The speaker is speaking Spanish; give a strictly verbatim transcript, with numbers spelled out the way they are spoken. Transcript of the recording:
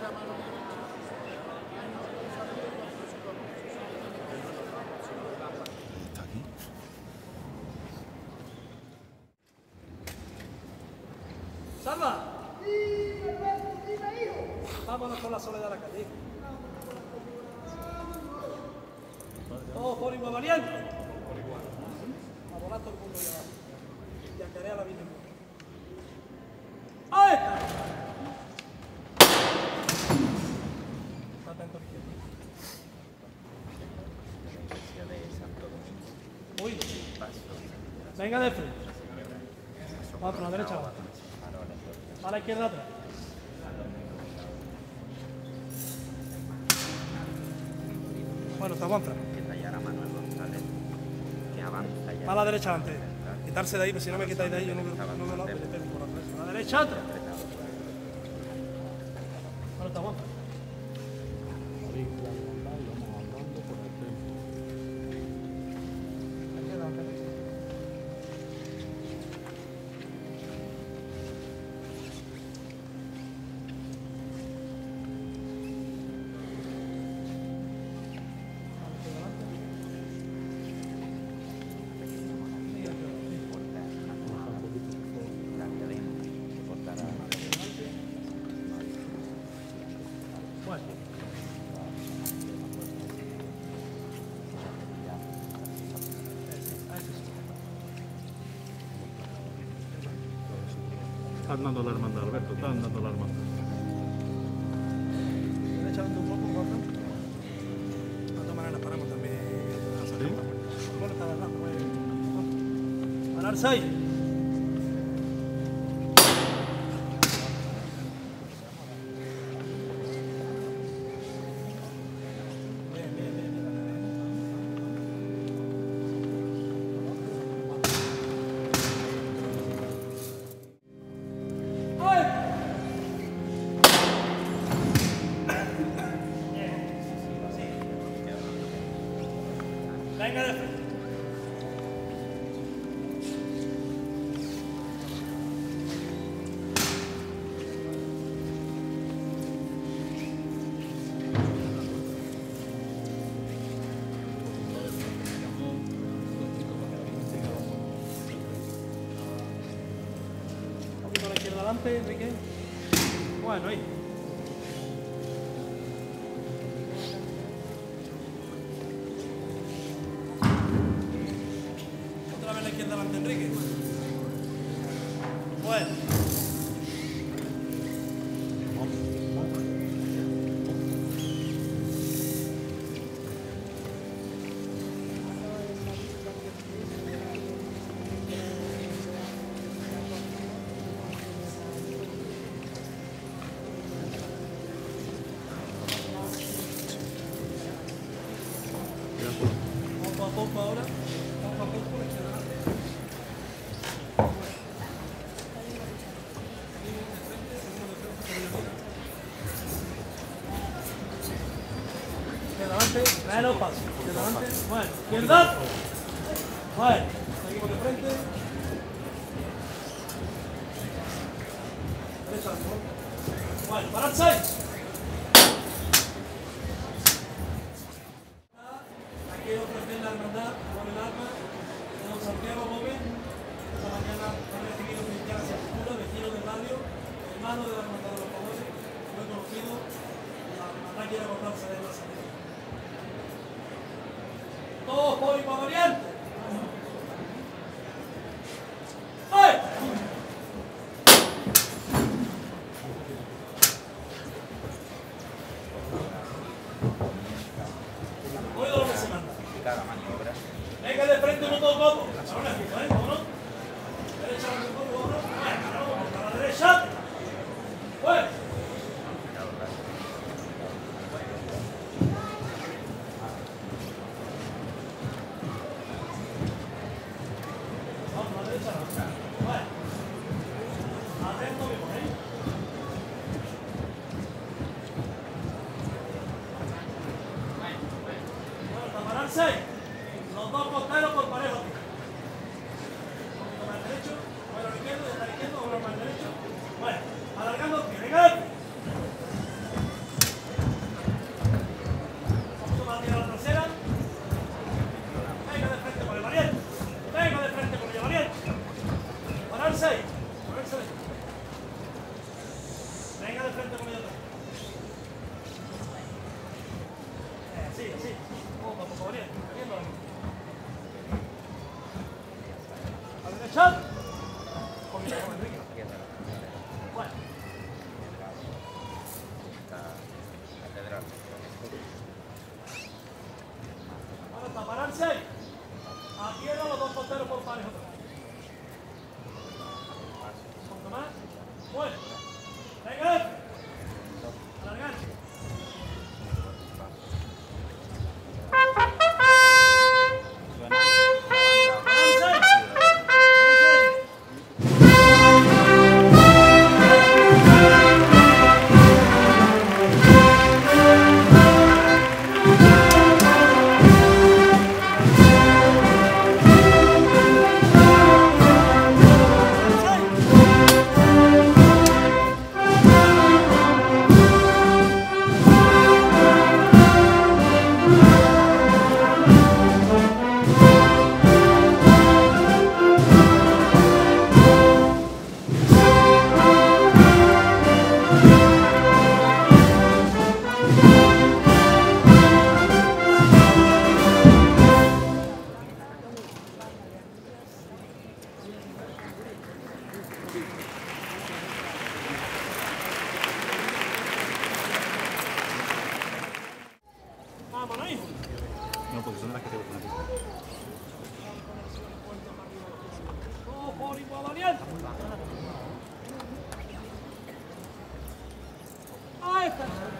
¿Está aquí? ¡Salva! Vámonos con la soledad a la calle. Todos por igual variante. A volar todo el mundo ya. Y a querer a la vida. ¡Ahí está! Está atento a la izquierda. Uy. Venga de frente. Vamos, a la derecha va. A la izquierda atrás. Bueno, te aguanta. A la derecha antes. Quitarse de ahí, pero si no me quitáis de ahí, yo no me, no me lo hago. A la derecha atrás. Bueno, te aguanta. Está andando la hermandad, Alberto, está andando la hermandad. Estoy echando un poco, Juanjo. De todas maneras, paramos también. ¿Sí? Bueno, está verdad, pues. Pararse ahí. Venga de frente. Un poquito a la izquierda adelante, Enrique. Bueno, ahí. La izquierda delante, Enrique. Bueno. Poco a poco ahora. Poco a poco. Adelante, menos paso. Adelante, bueno, izquierda. Bueno, seguimos de frente. Derecha, bueno, pararse ahí. Aquí ofrecer la hermandad con el arma de don Santiago Gómez. Esta mañana ha recibido cristiana sepultura, vecino del barrio, hermano de la hermandad de los favores, muy conocido. La hermandad quiere acordarse de él la salida. Todos por igual variante. ¡Ay! al seis. Moverse de. Venga de frente con ellos. Eh, sí, sí. Poco a poco, veniendo. Veniendo. A la derecha. Un poquito con Enrique. Bueno. Ahora está pararse ahí. Aquí eran los dos porteros por pares otra vez. Un poco más. Bueno. Venga. Alargar. Vámonos, hijo. No, porque son las que te gustan a ti. Todo por igual aliento. Ahí está.